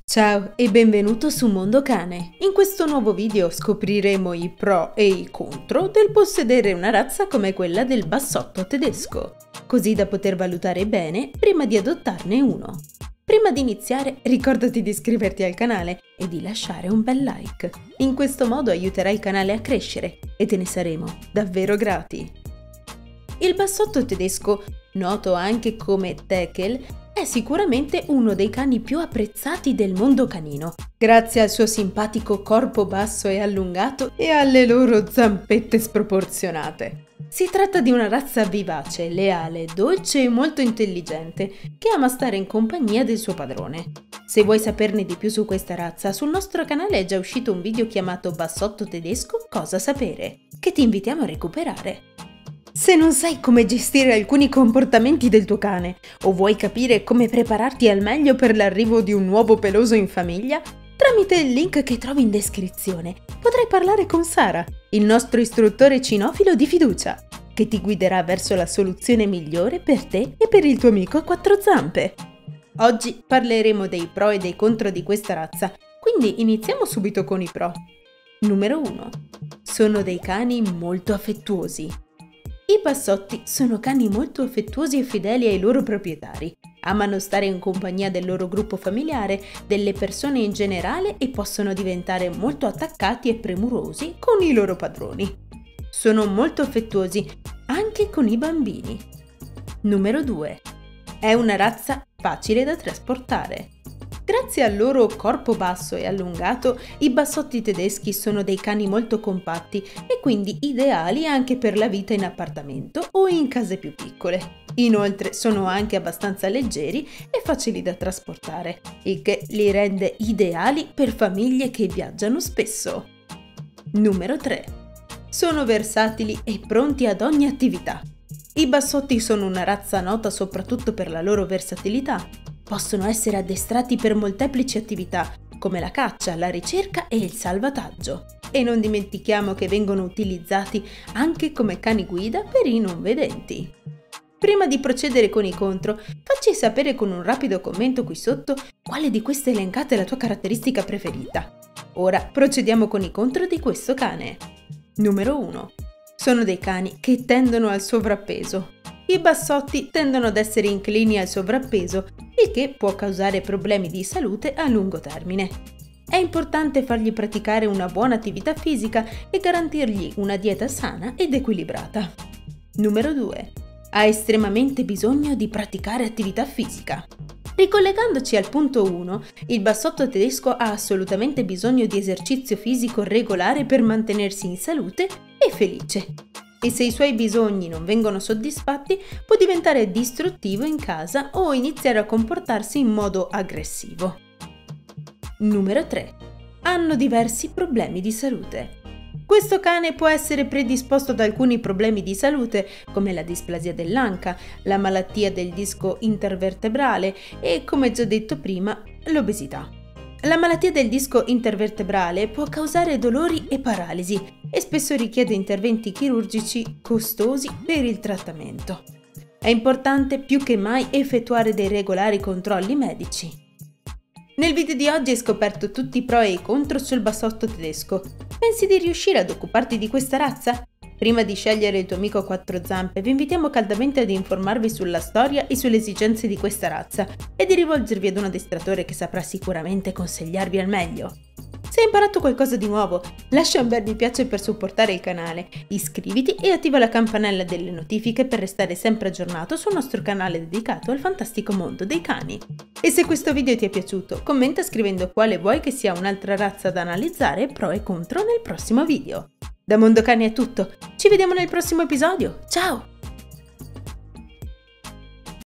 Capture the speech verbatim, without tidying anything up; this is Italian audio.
Ciao e benvenuto su Mondo Cane. In questo nuovo video scopriremo i pro e i contro del possedere una razza come quella del bassotto tedesco, così da poter valutare bene prima di adottarne uno. Prima di iniziare, ricordati di iscriverti al canale e di lasciare un bel like. In questo modo aiuterai il canale a crescere e te ne saremo davvero grati. Il bassotto tedesco, noto anche come Tekel, è sicuramente uno dei cani più apprezzati del mondo canino, grazie al suo simpatico corpo basso e allungato e alle loro zampette sproporzionate. Si tratta di una razza vivace, leale, dolce e molto intelligente, che ama stare in compagnia del suo padrone. Se vuoi saperne di più su questa razza, sul nostro canale è già uscito un video chiamato Bassotto tedesco Cosa sapere, che ti invitiamo a recuperare. Se non sai come gestire alcuni comportamenti del tuo cane o vuoi capire come prepararti al meglio per l'arrivo di un nuovo peloso in famiglia, tramite il link che trovi in descrizione potrai parlare con Sara, il nostro istruttore cinofilo di fiducia, che ti guiderà verso la soluzione migliore per te e per il tuo amico a quattro zampe. Oggi parleremo dei pro e dei contro di questa razza, quindi iniziamo subito con i pro. Numero uno. Sono dei cani molto affettuosi. I bassotti sono cani molto affettuosi e fedeli ai loro proprietari. Amano stare in compagnia del loro gruppo familiare, delle persone in generale e possono diventare molto attaccati e premurosi con i loro padroni. Sono molto affettuosi anche con i bambini. Numero due. È una razza facile da trasportare. Grazie al loro corpo basso e allungato, i bassotti tedeschi sono dei cani molto compatti e quindi ideali anche per la vita in appartamento o in case più piccole. Inoltre sono anche abbastanza leggeri e facili da trasportare, il che li rende ideali per famiglie che viaggiano spesso. Numero tre. Sono versatili e pronti ad ogni attività. I bassotti sono una razza nota soprattutto per la loro versatilità. Possono essere addestrati per molteplici attività, come la caccia, la ricerca e il salvataggio. E non dimentichiamo che vengono utilizzati anche come cani guida per i non vedenti. Prima di procedere con i contro, facci sapere con un rapido commento qui sotto quale di queste elencate è la tua caratteristica preferita. Ora procediamo con i contro di questo cane. Numero uno. Sono dei cani che tendono al sovrappeso. I bassotti tendono ad essere inclini al sovrappeso, il che può causare problemi di salute a lungo termine. È importante fargli praticare una buona attività fisica e garantirgli una dieta sana ed equilibrata. Numero due. Ha estremamente bisogno di praticare attività fisica. Ricollegandoci al punto uno, il bassotto tedesco ha assolutamente bisogno di esercizio fisico regolare per mantenersi in salute e felice. E se i suoi bisogni non vengono soddisfatti, può diventare distruttivo in casa o iniziare a comportarsi in modo aggressivo. Numero tre. Hanno diversi problemi di salute. Questo cane può essere predisposto ad alcuni problemi di salute, come la displasia dell'anca, la malattia del disco intervertebrale e, come già detto prima, l'obesità. La malattia del disco intervertebrale può causare dolori e paralisi e spesso richiede interventi chirurgici costosi per il trattamento. È importante più che mai effettuare dei regolari controlli medici. Nel video di oggi hai scoperto tutti i pro e i contro sul bassotto tedesco. Pensi di riuscire ad occuparti di questa razza? Prima di scegliere il tuo amico a quattro zampe, vi invitiamo caldamente ad informarvi sulla storia e sulle esigenze di questa razza e di rivolgervi ad un addestratore che saprà sicuramente consigliarvi al meglio. Se hai imparato qualcosa di nuovo, lascia un bel mi piace per supportare il canale, iscriviti e attiva la campanella delle notifiche per restare sempre aggiornato sul nostro canale dedicato al fantastico mondo dei cani. E se questo video ti è piaciuto, commenta scrivendo quale vuoi che sia un'altra razza da analizzare, pro e contro nel prossimo video. Da Mondo Cani è tutto, ci vediamo nel prossimo episodio, ciao!